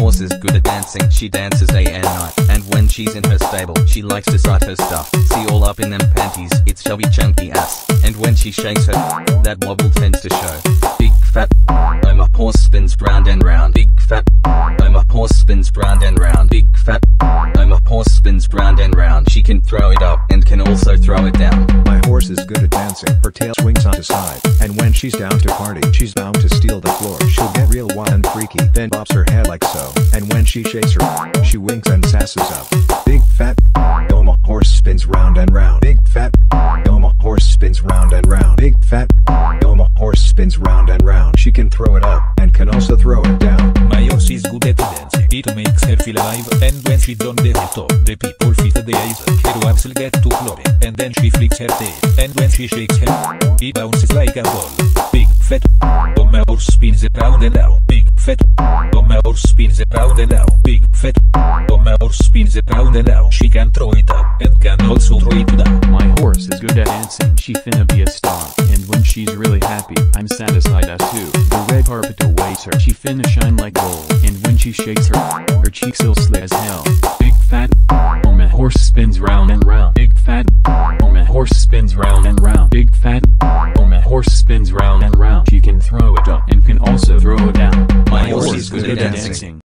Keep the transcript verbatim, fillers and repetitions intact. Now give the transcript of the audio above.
horse is good at dancing. She dances day and night, and when she's in her stable, she likes to sight her stuff. See all up in them panties, it's chubby chunky ass. And when she shakes her, that wobble tends to show. Big fat, oh my horse spins round and round. Big fat, oh my horse spins round and round. Big fat, oh my horse spins round and round. She can throw it up and can also throw it down. My horse is good at dancing, her tail swings on to side, and when she's down to party, she's bound to steal the floor. She'll get real wild and freaky, then bops her head like so, and when she shakes her, she winks and sasses up. Big fat, oh my horse spins round and round. Big fat, oh my horse spins round and round. Big fat, oh my horse spins round and round. She can throw it up, and can also throw it down. My horse is good at dancing, it makes her feel alive, and when she don't the top, the people fit the eyes. Her wags will get to glory, and then she flicks her tail, and when she shakes her, it bounces like a ball. Big fat, oh my horse spins round and round. Big fat, oh my horse spins round and round. Big fat, oh my horse spins round and round. She can throw it up, and can also throw it down. My horse is good at dancing, she finna be a star, and when she's really happy, I'm satisfied as too. The red carpet awaits her, she finna shine like gold, and when she shakes her, her cheeks will slay as hell. Big fat, oh my horse spins round and round. Big fat, oh my horse spins round and round. Big fat, oh my horse spins round and round. She can throw it up and can also throw it down. My horse is good at dancing.